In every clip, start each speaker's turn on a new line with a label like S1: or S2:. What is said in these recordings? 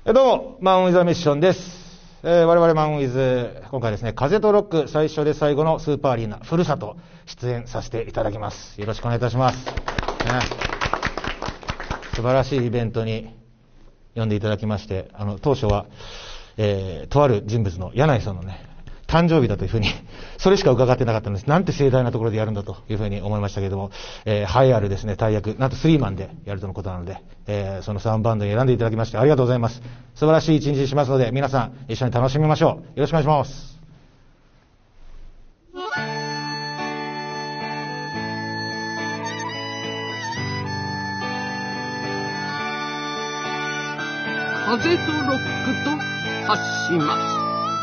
S1: どうも、マンウィザミッションです。我々マンウィズ、今回ですね、風とロック最初で最後のスーパーアリーナ、ふるさと、出演させていただきます。よろしくお願いいたします。素晴らしいイベントに呼んでいただきまして、当初は、とある人物の柳井さんのね、誕生日だというふうに、それしか伺ってなかったんです。なんて盛大なところでやるんだというふうに思いましたけれども、栄えあるですね、大役、なんとスリーマンでやるとのことなので、その3バンドに選んでいただきましてありがとうございます。素晴らしい一日にしますので、皆さん一緒に楽しみましょう。よろしくお願いします。
S2: 風とロックと発します。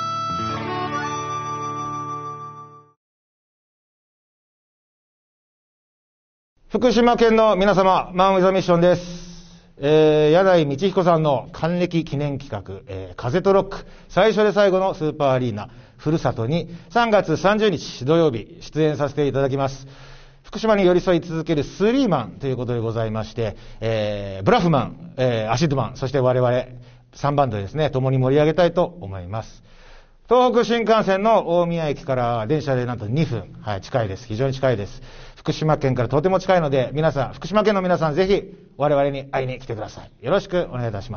S1: 福島県の皆様、マンウィザミッションです。柳井道彦さんの還暦記念企画、風とロック、最初で最後のスーパーアリーナ、ふるさとに3月30日土曜日出演させていただきます。福島に寄り添い続けるスリーマンということでございまして、ブラフマン、アシッドマン、そして我々3バンドでですね、共に盛り上げたいと思います。東北新幹線の大宮駅から電車でなんと2分、はい、近いです。非常に近いです。福島県からとても近いので、皆さん、福島県の皆さんぜひ我々に会いに来てください。よろしくお願いいたします。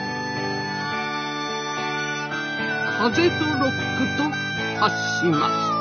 S2: 風とロックと発します。